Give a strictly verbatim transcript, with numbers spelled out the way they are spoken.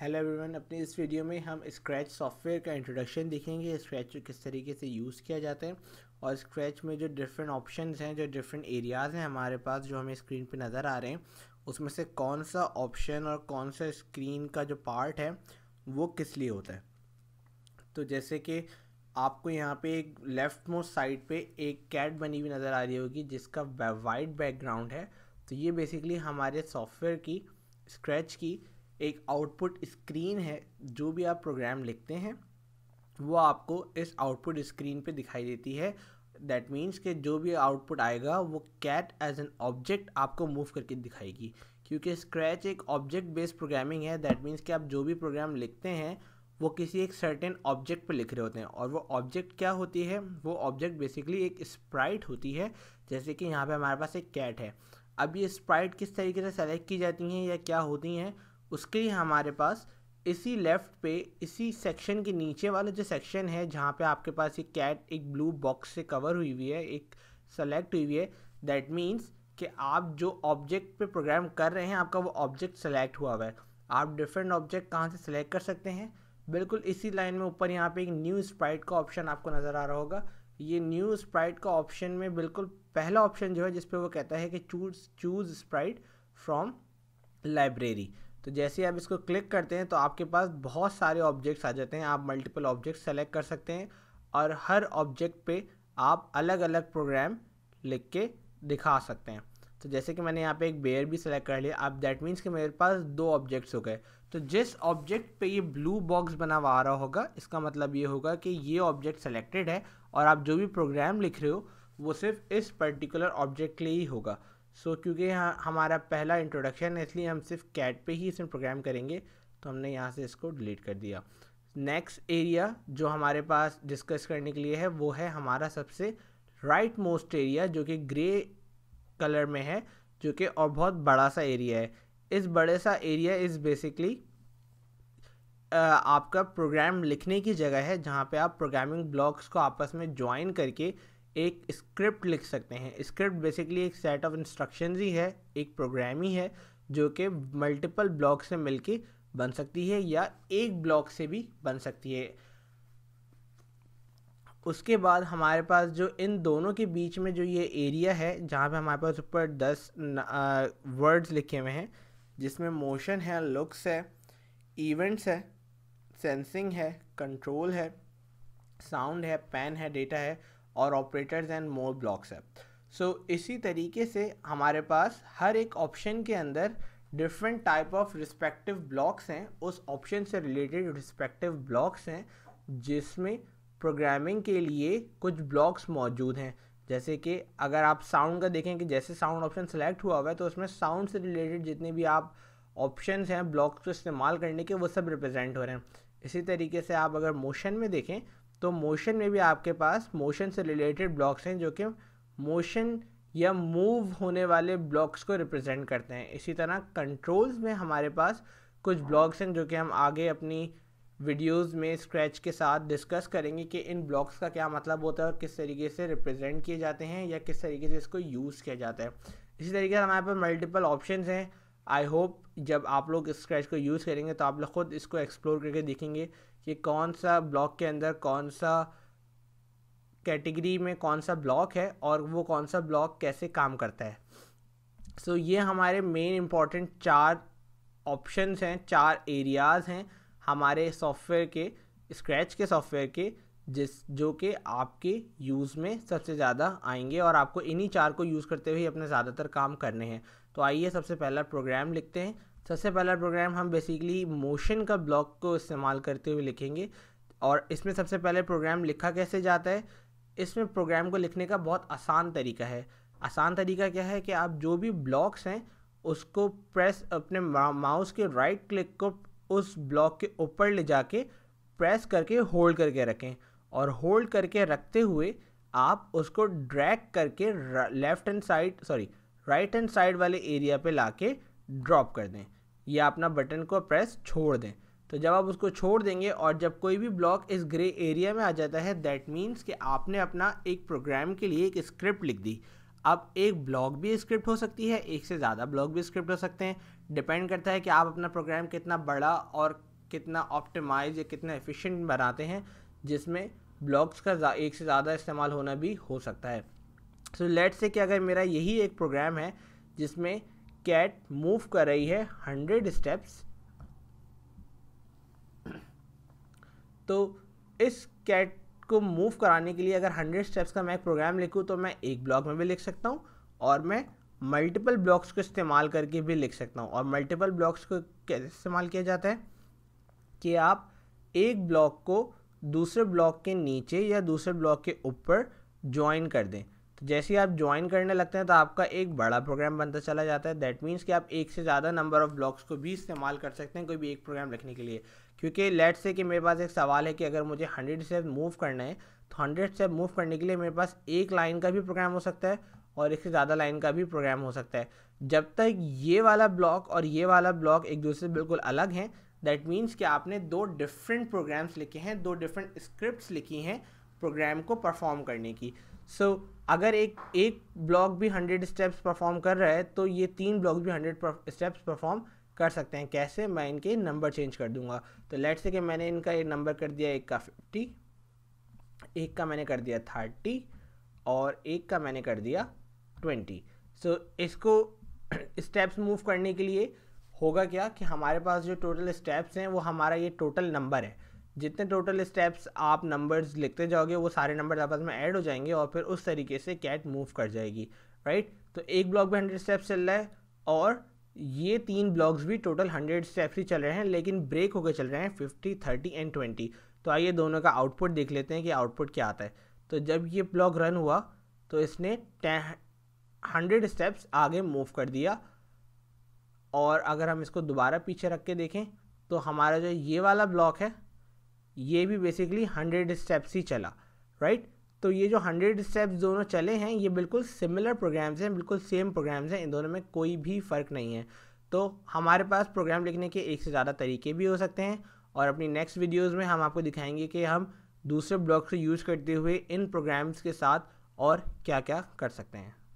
Hello everyone, अपनी इस video में हम स्क्रैच सॉफ्टवेयर का इंट्रोडक्शन देखेंगे। स्क्रैच को किस तरीके से यूज़ किया जाता है और स्क्रैच में जो डिफरेंट ऑप्शंस हैं, जो डिफरेंट एरियाज़ हैं हमारे पास जो हमें स्क्रीन पे नज़र आ रहे हैं, उसमें से कौन सा ऑप्शन और कौन सा स्क्रीन का जो पार्ट है वो किस लिए होता है। तो जैसे कि आपको यहाँ पे एक लेफ़्ट मोस्ट साइड पे एक कैट बनी हुई नज़र आ रही होगी जिसका वाइट बैकग्राउंड है। तो ये बेसिकली हमारे सॉफ्टवेयर की, स्क्रैच की एक आउटपुट स्क्रीन है। जो भी आप प्रोग्राम लिखते हैं वो आपको इस आउटपुट स्क्रीन पे दिखाई देती है। दैट मीन्स कि जो भी आउटपुट आएगा वो कैट एज एन ऑब्जेक्ट आपको मूव करके दिखाएगी, क्योंकि स्क्रैच एक ऑब्जेक्ट बेस्ड प्रोग्रामिंग है। दैट मीन्स कि आप जो भी प्रोग्राम लिखते हैं वो किसी एक सर्टेन ऑब्जेक्ट पे लिख रहे होते हैं, और वो ऑब्जेक्ट क्या होती है, वो ऑब्जेक्ट बेसिकली एक स्प्राइट होती है। जैसे कि यहाँ पे हमारे पास एक कैट है। अब ये स्प्राइट किस तरीके से सेलेक्ट की जाती हैं या क्या होती हैं, उसके लिए हमारे पास इसी लेफ़्ट पे, इसी सेक्शन के नीचे वाला जो सेक्शन है जहाँ पे आपके पास एक कैट एक ब्लू बॉक्स से कवर हुई हुई है, एक सेलेक्ट हुई हुई है। दैट मीन्स कि आप जो ऑब्जेक्ट पे प्रोग्राम कर रहे हैं आपका वो ऑब्जेक्ट सेलेक्ट हुआ हुआ है। आप डिफरेंट ऑब्जेक्ट कहाँ से सेलेक्ट कर सकते हैं, बिल्कुल इसी लाइन में ऊपर यहाँ पे एक न्यू स्प्राइट का ऑप्शन आपको नज़र आ रहा होगा। ये न्यू स्प्राइट का ऑप्शन में बिल्कुल पहला ऑप्शन जो है जिसपे वो कहता है कि choose choose sprite from library. तो जैसे आप इसको क्लिक करते हैं तो आपके पास बहुत सारे ऑब्जेक्ट्स आ जाते हैं। आप मल्टीपल ऑब्जेक्ट्स सेलेक्ट कर सकते हैं और हर ऑब्जेक्ट पे आप अलग अलग प्रोग्राम लिख के दिखा सकते हैं। तो जैसे कि मैंने यहाँ पे एक बेयर भी सेलेक्ट कर लिया। अब दैट मीन्स कि मेरे पास दो ऑब्जेक्ट्स हो गए। तो जिस ऑब्जेक्ट पे ये ब्लू बॉक्स बना हुआ आ रहा होगा, इसका मतलब ये होगा कि ये ऑब्जेक्ट सेलेक्टेड है और आप जो भी प्रोग्राम लिख रहे हो वो सिर्फ इस पर्टिकुलर ऑब्जेक्ट के लिए ही होगा। सो so, क्योंकि यहाँ हमारा पहला इंट्रोडक्शन है इसलिए हम सिर्फ कैट पे ही इसमें प्रोग्राम करेंगे, तो हमने यहाँ से इसको डिलीट कर दिया। नेक्स्ट एरिया जो हमारे पास डिस्कस करने के लिए है वो है हमारा सबसे राइट मोस्ट एरिया, जो कि ग्रे कलर में है, जो कि और बहुत बड़ा सा एरिया है। इस बड़े सा एरिया इज़ बेसिकली आपका प्रोग्राम लिखने की जगह है, जहाँ पे आप प्रोग्रामिंग ब्लॉक्स को आपस में ज्वाइन करके एक स्क्रिप्ट लिख सकते हैं। स्क्रिप्ट बेसिकली एक सेट ऑफ इंस्ट्रक्शंस ही है, एक प्रोग्राम ही है जो कि मल्टीपल ब्लॉक से मिलके बन सकती है या एक ब्लॉक से भी बन सकती है। उसके बाद हमारे पास जो इन दोनों के बीच में जो ये एरिया है, जहाँ पे हमारे पास ऊपर दस वर्ड्स लिखे हुए हैं, जिसमें मोशन है, लुक्स है, इवेंट्स है, सेंसिंग है, कंट्रोल है, साउंड है, पेन है, डेटा है और ऑपरेटर्स एंड मोर ब्लॉक्स है। सो so, इसी तरीके से हमारे पास हर एक ऑप्शन के अंदर different type of respective blocks हैं। उस ऑप्शन से रिलेटेड रिस्पेक्टिव ब्लॉक्स हैं जिसमें प्रोग्रामिंग के लिए कुछ ब्लॉक्स मौजूद हैं। जैसे कि अगर आप साउंड का देखें कि जैसे साउंड ऑप्शन सेलेक्ट हुआ हुआ है तो उसमें साउंड से रिलेटेड जितने भी आप ऑप्शंस हैं ब्लॉक्स को इस्तेमाल करने के, वो सब रिप्रेजेंट हो रहे हैं। इसी तरीके से आप अगर मोशन में देखें तो मोशन में भी आपके पास मोशन से रिलेटेड ब्लॉक्स हैं जो कि मोशन या मूव होने वाले ब्लॉक्स को रिप्रेजेंट करते हैं। इसी तरह कंट्रोल्स में हमारे पास कुछ ब्लॉक्स हैं जो कि हम आगे अपनी वीडियोस में स्क्रैच के साथ डिस्कस करेंगे कि इन ब्लॉक्स का क्या मतलब होता है और किस तरीके से रिप्रेजेंट किए जाते हैं या किस तरीके से इसको यूज़ किया जाता है। इसी तरीके से हमारे पास मल्टीपल ऑप्शंस हैं। आई होप जब आप लोग स्क्रैच को यूज़ करेंगे तो आप लोग खुद इसको एक्सप्लोर करके देखेंगे कि कौन सा ब्लॉक के अंदर कौन सा कैटेगरी में कौन सा ब्लॉक है और वो कौन सा ब्लॉक कैसे काम करता है। सो so, ये हमारे मेन इंपॉर्टेंट चार ऑप्शंस हैं, चार एरियाज़ हैं हमारे सॉफ्टवेयर के, स्क्रैच के सॉफ्टवेयर के, जिस जो कि आपके यूज़ में सबसे ज़्यादा आएंगे और आपको इन्हीं चार को यूज़ करते हुए अपने ज़्यादातर काम करने हैं। तो आइए सबसे पहला प्रोग्राम लिखते हैं। सबसे पहला प्रोग्राम हम बेसिकली मोशन का ब्लॉक को इस्तेमाल करते हुए लिखेंगे। और इसमें सबसे पहले प्रोग्राम लिखा कैसे जाता है, इसमें प्रोग्राम को लिखने का बहुत आसान तरीका है। आसान तरीका क्या है कि आप जो भी ब्लॉक्स हैं उसको प्रेस, अपने माउस के राइट क्लिक को उस ब्लॉक के ऊपर ले जाके प्रेस करके होल्ड करके रखें और होल्ड करके रखते हुए आप उसको ड्रैग करके left hand side sorry right hand side वाले एरिया पे लाके ड्रॉप कर दें या अपना बटन को प्रेस छोड़ दें। तो जब आप उसको छोड़ देंगे और जब कोई भी ब्लॉक इस ग्रे एरिया में आ जाता है, दैट मीन्स कि आपने अपना एक प्रोग्राम के लिए एक स्क्रिप्ट लिख दी। अब एक ब्लॉक भी स्क्रिप्ट हो सकती है, एक से ज़्यादा ब्लॉक भी स्क्रिप्ट हो सकते हैं, डिपेंड करता है कि आप अपना प्रोग्राम कितना बड़ा और कितना ऑप्टिमाइज या कितना एफिशिएंट बनाते हैं, जिसमें ब्लॉक्स का एक से ज़्यादा इस्तेमाल होना भी हो सकता है। सो लेट्स से कि अगर मेरा यही एक प्रोग्राम है जिसमें कैट मूव कर रही है हंड्रेड स्टेप्स, तो इस कैट को मूव कराने के लिए अगर हंड्रेड स्टेप्स का मैं एक प्रोग्राम लिखूँ तो मैं एक ब्लॉक में भी लिख सकता हूँ और मैं मल्टीपल ब्लॉक्स को इस्तेमाल करके भी लिख सकता हूँ। और मल्टीपल ब्लॉक्स को कैसे इस्तेमाल किया जाता है कि आप एक ब्लॉक को दूसरे ब्लॉक के नीचे या दूसरे ब्लॉक के ऊपर ज्वाइन कर दें। तो जैसे ही आप ज्वाइन करने लगते हैं तो आपका एक बड़ा प्रोग्राम बनता चला जाता है। दैट मीन्स कि आप एक से ज़्यादा नंबर ऑफ़ ब्लॉक्स को भी इस्तेमाल कर सकते हैं कोई भी एक प्रोग्राम लिखने के लिए। क्योंकि लेट्स से कि मेरे पास एक सवाल है कि अगर मुझे हंड्रेड स्टेप मूव करना है तो हंड्रेड स्टेप मूव करने के लिए मेरे पास एक लाइन का भी प्रोग्राम हो सकता है और एक से ज़्यादा लाइन का भी प्रोग्राम हो सकता है। जब तक ये वाला ब्लॉक और ये वाला ब्लॉक एक दूसरे से बिल्कुल अलग हैं, दैट मीन्स कि आपने दो डिफरेंट प्रोग्राम्स लिखे हैं, दो डिफरेंट स्क्रिप्ट्स लिखी हैं प्रोग्राम को परफॉर्म करने की। सो so, अगर एक एक ब्लॉक भी हंड्रेड स्टेप्स परफॉर्म कर रहा है तो ये तीन ब्लॉक भी हंड्रेड स्टेप्स परफॉर्म कर सकते हैं। कैसे? मैं इनके नंबर चेंज कर दूंगा। तो लेट्स से कि मैंने इनका एक नंबर कर दिया, एक का फिफ्टी, एक का मैंने कर दिया थर्टी और एक का मैंने कर दिया ट्वेंटी। सो so, इसको स्टेप्स मूव करने के लिए होगा क्या कि हमारे पास जो टोटल स्टेप्स हैं वो हमारा ये टोटल नंबर है। जितने टोटल स्टेप्स आप नंबर्स लिखते जाओगे वो सारे नंबर आपस में ऐड हो जाएंगे और फिर उस तरीके से कैट मूव कर जाएगी, राइट। तो एक ब्लॉक में हंड्रेड स्टेप्स चल रहा है और ये तीन ब्लॉक्स भी टोटल हंड्रेड स्टेप्स ही चल रहे हैं, लेकिन ब्रेक होकर चल रहे हैं फिफ्टी, थर्टी एंड ट्वेंटी। तो आइए दोनों का आउटपुट देख लेते हैं कि आउटपुट क्या आता है। तो जब ये ब्लॉक रन हुआ तो इसने हंड्रेड स्टेप्स आगे मूव कर दिया। और अगर हम इसको दोबारा पीछे रख के देखें तो हमारा जो ये वाला ब्लॉक है ये भी बेसिकली हंड्रेड स्टेप्स ही चला, राइट। तो ये जो हंड्रेड स्टेप्स दोनों चले हैं ये बिल्कुल सिमिलर प्रोग्राम्स हैं, बिल्कुल सेम प्रोग्राम्स हैं, इन दोनों में कोई भी फ़र्क नहीं है। तो हमारे पास प्रोग्राम लिखने के एक से ज़्यादा तरीके भी हो सकते हैं और अपनी नेक्स्ट वीडियोज़ में हम आपको दिखाएंगे कि हम दूसरे ब्लॉक से यूज़ करते हुए इन प्रोग्राम्स के साथ और क्या क्या कर सकते हैं।